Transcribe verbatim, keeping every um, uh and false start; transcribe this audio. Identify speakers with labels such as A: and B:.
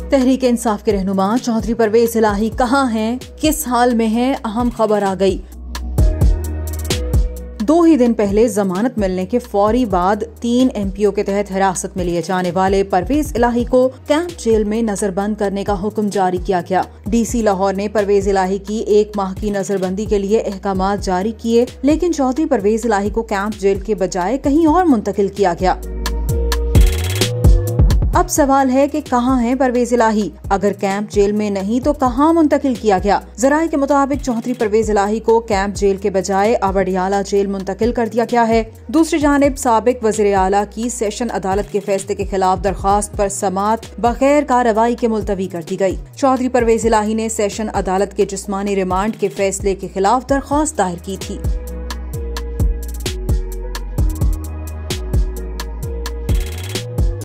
A: तहरीक इंसाफ के रहनुमा चौधरी परवेज इलाही कहाँ हैं, किस हाल में हैं, अहम खबर आ गई। दो ही दिन पहले जमानत मिलने के फौरी बाद तीन एमपीओ के तहत हिरासत में लिए जाने वाले परवेज इलाही को कैंप जेल में नजरबंद करने का हुक्म जारी किया गया। डीसी लाहौर ने परवेज इलाही की एक माह की नजरबंदी के लिए अहकामात जारी किए, लेकिन चौधरी परवेज इलाही को कैंप जेल के बजाय कहीं और मुंतकिल किया गया। अब सवाल है कि कहाँ है परवेज इलाही? अगर कैंप जेल में नहीं तो कहाँ मुंतकिल किया गया? जराये के मुताबिक चौधरी परवेज इलाही को कैंप जेल के बजाय अवडियाला जेल मुंतकिल कर दिया गया है। दूसरी जानिब साबिक वज़ीर आला की सेशन अदालत के फैसले के खिलाफ दरखास्त पर समाअत बगैर कार्रवाई के मुलतवी कर दी गई। चौधरी परवेज इलाही ने सेशन अदालत के जिस्मानी रिमांड के फैसले के खिलाफ दरखास्त दायर की थी।